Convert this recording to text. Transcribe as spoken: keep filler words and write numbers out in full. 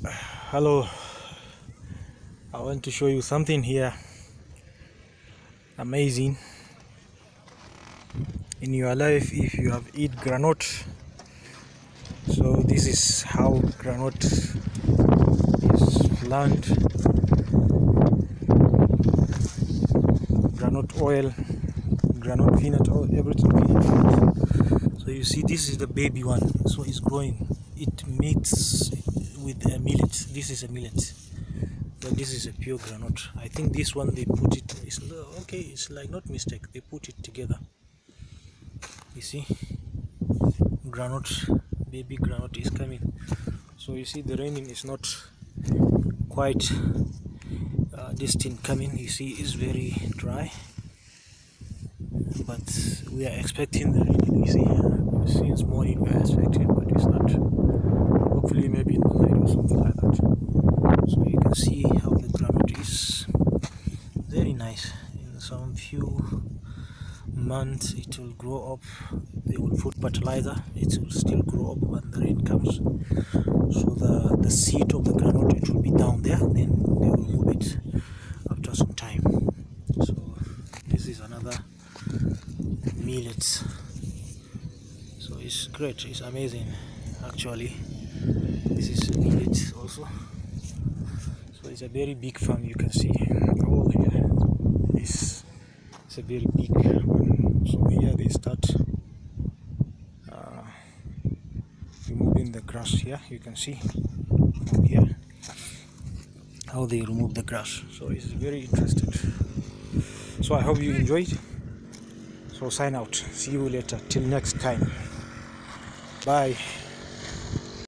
Hello, I want to show you something here amazing in your life if you have eat granite. So this is how granite is plant, granite oil, granite peanut oil, everything peanut. So you see, this is the baby one, so it's growing. It meets with a millet. This is a millet, but this is a pure granite. I think this one they put it, it's okay, it's like not mistake, they put it together. You see, granite, baby granite is coming. So you see the raining is not quite uh, distant coming. You see, it's very dry, but we are expecting the raining. You see, since morning we are expecting, but it's not. Hopefully maybe in the night or something like that. So you can see how the granite is very nice. In some few months it will grow up. They will put fertilizer, it will still grow up when the rain comes. So the the seed of the granite, it will be down there, then they will move it after some time. So this is another millet. So it's great, it's amazing actually. This is millet also. So it's a very big farm. You can see all here. This is a very big one. So here they start uh, removing the grass. Here you can see from here how they remove the grass. So it's very interesting. So I hope you enjoyed. So sign out. See you later. Till next time. Bye.